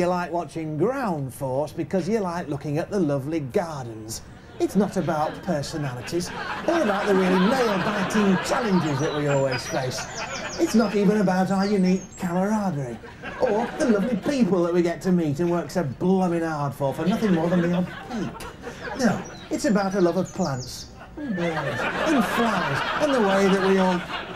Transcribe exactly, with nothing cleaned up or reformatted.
You like watching Ground Force because you like looking at the lovely gardens. It's not about personalities or about the really nail-biting challenges that we always face. It's not even about our unique camaraderie or the lovely people that we get to meet and work so blooming hard for for nothing more than the odd peak. No, it's about a love of plants and birds and flowers and the way that we all